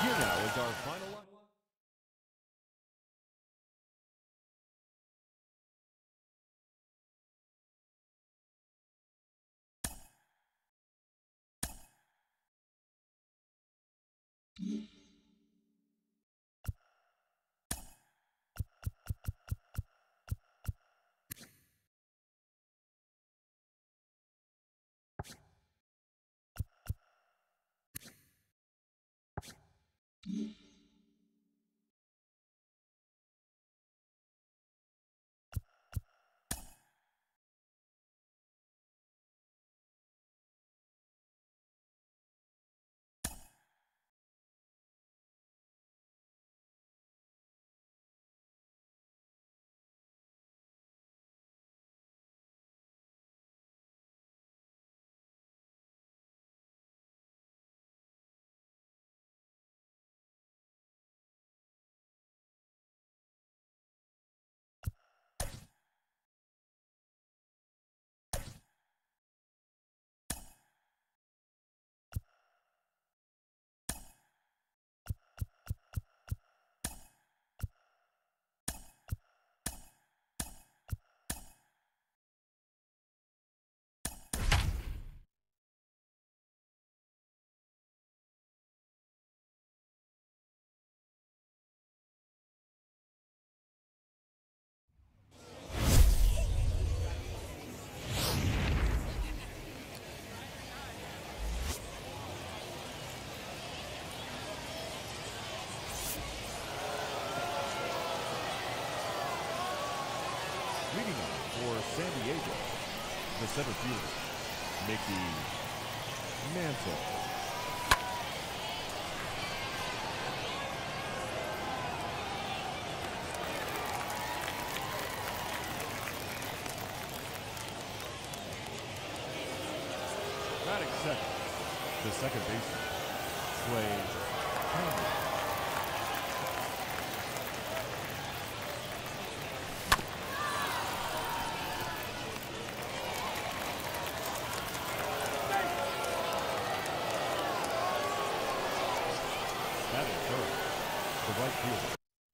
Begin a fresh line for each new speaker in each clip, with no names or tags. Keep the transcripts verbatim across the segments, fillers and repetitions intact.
Here now is our final line. Leading off for San Diego, the center fielder, Mickey Mantle. Batting second, the second baseman, Clay Campbell. Batting third, the right fielder,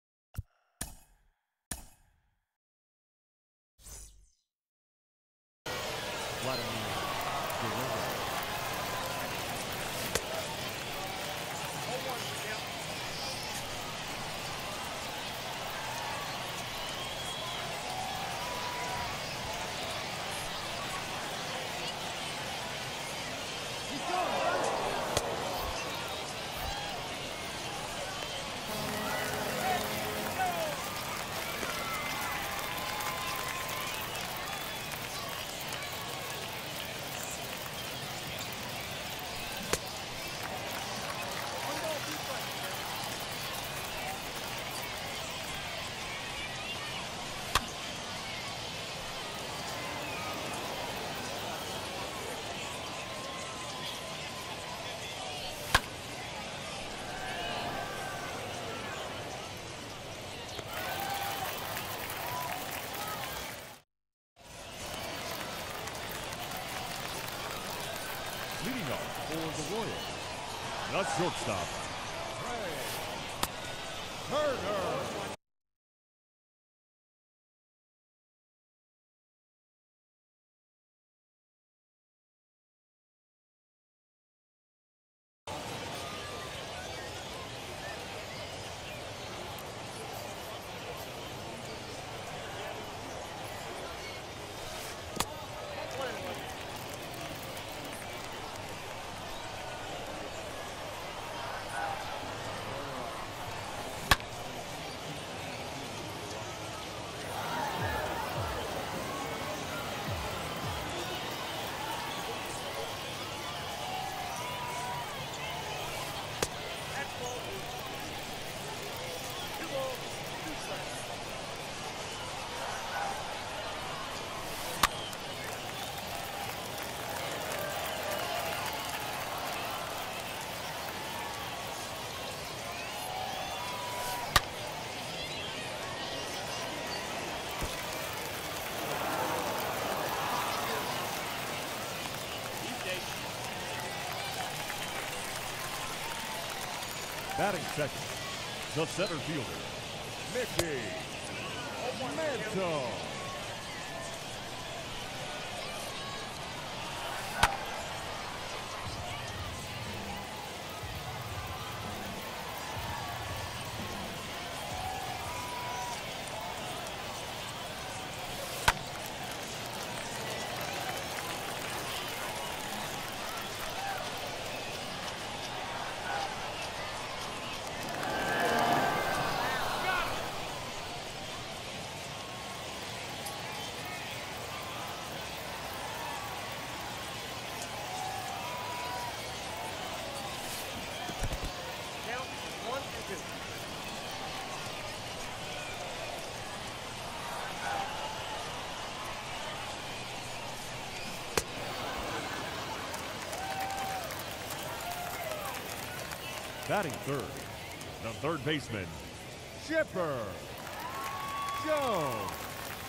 Vladimir deGrom. Leading off for the Royals, the shortstop, Trey Turner. Batting second, the center fielder, Mickey Mantle. Batting third, the third baseman, Chipper Jones.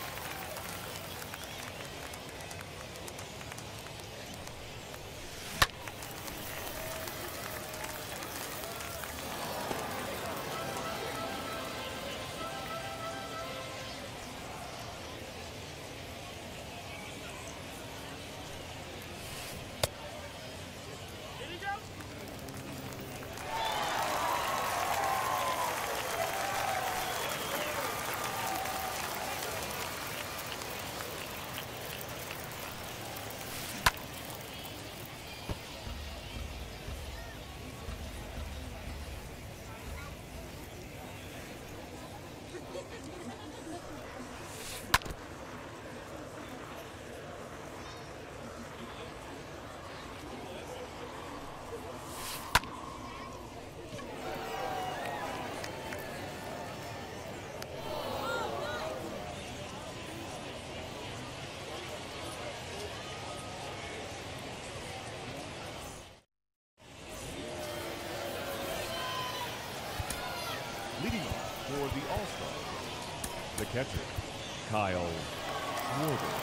Leading off for the All-Stars, the catcher, Kyle Schwarber.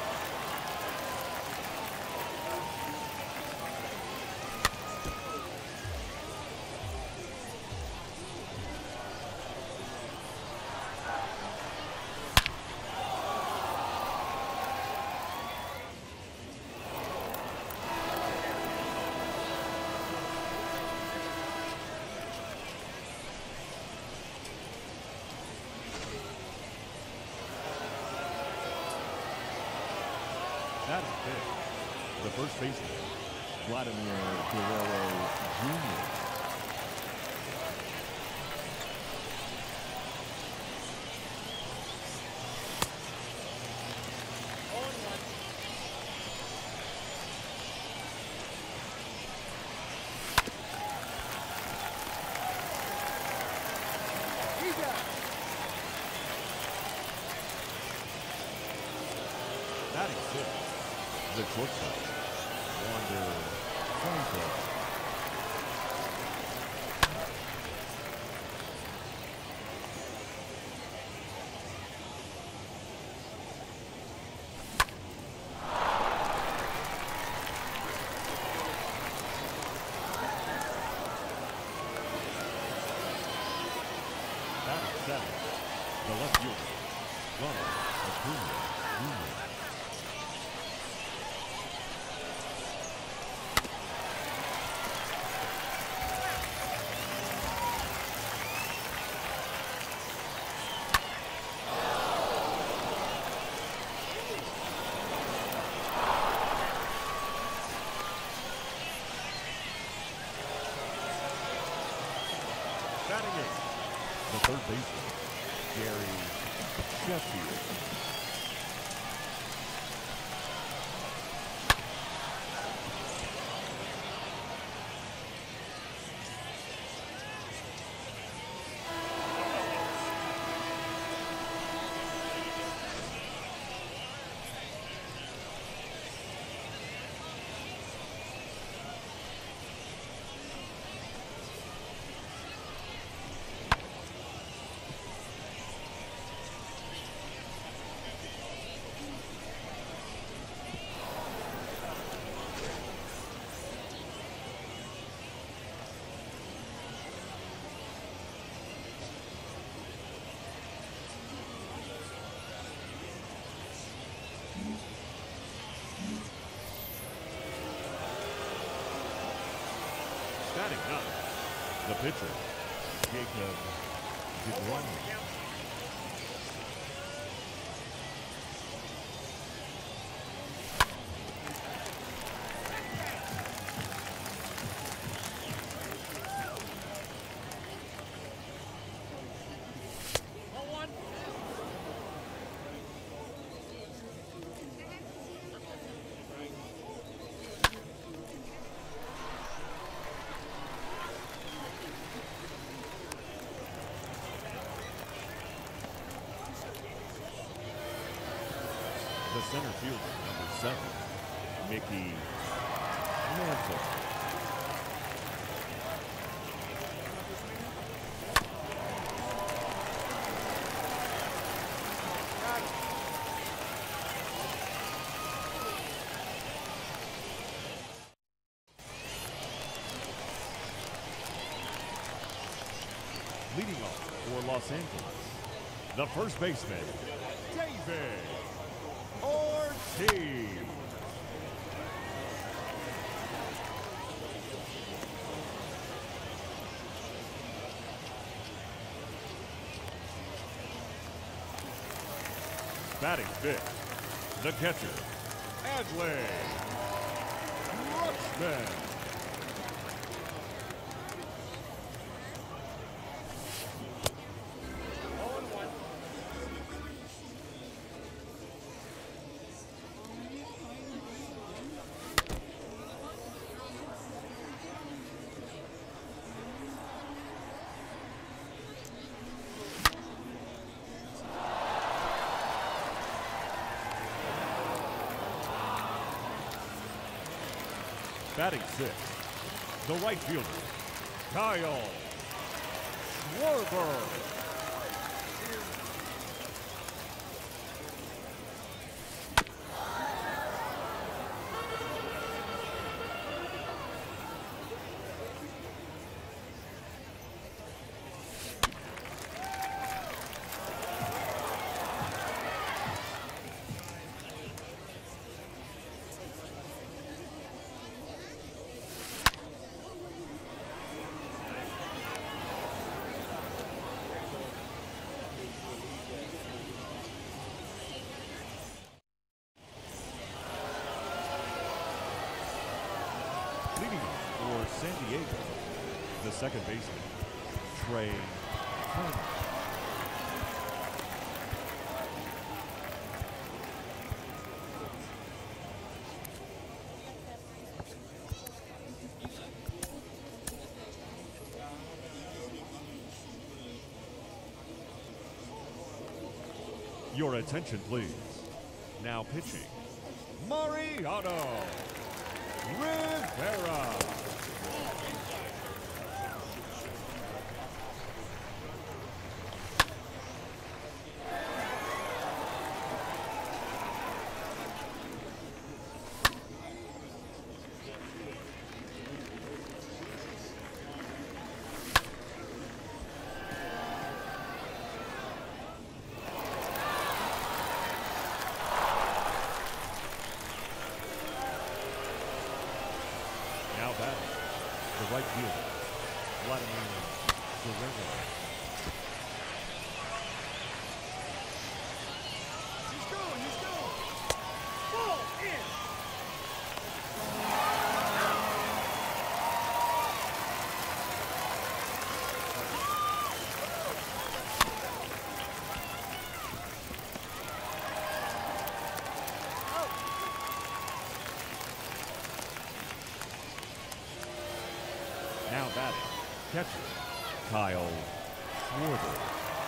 That is fifth, the first baseman, Vladimir Guerrero Junior Batting sixth, the shortstop, Wander Franco. Batting seventh, the left fielder, Ronald Acuna Junior Batting eighth, the third baseman, Gary Sheffield. Batting ninth, the pitcher, deGrom. The center fielder, number seven, Mickey Mantle. Leading off for Los Angeles, the first baseman, David Ortiz. Batting fifth, the catcher, Adley Rutschman. Batting sixth, the right fielder, Kyle Schwarber. Leading for San Diego, the second baseman, Trey Turner. Your attention, please. Now pitching, Mariano Rivera. Now batting, the right fielder, Vladimir Guerrero. He's going, he's going. Ball in. Now batting, catcher, Kyle Schwarber.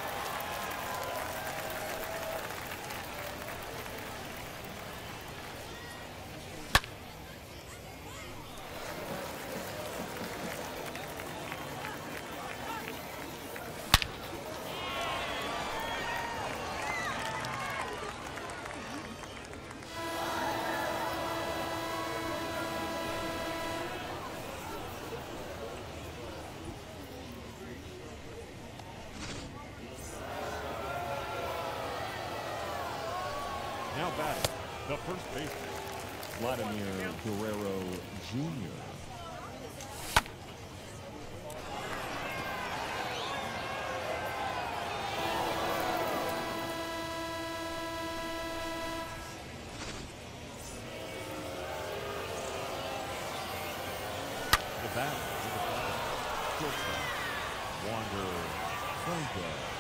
Now batting, the first baseman, Vladimir Guerrero Junior the bat. Shortstop, Wander Franco.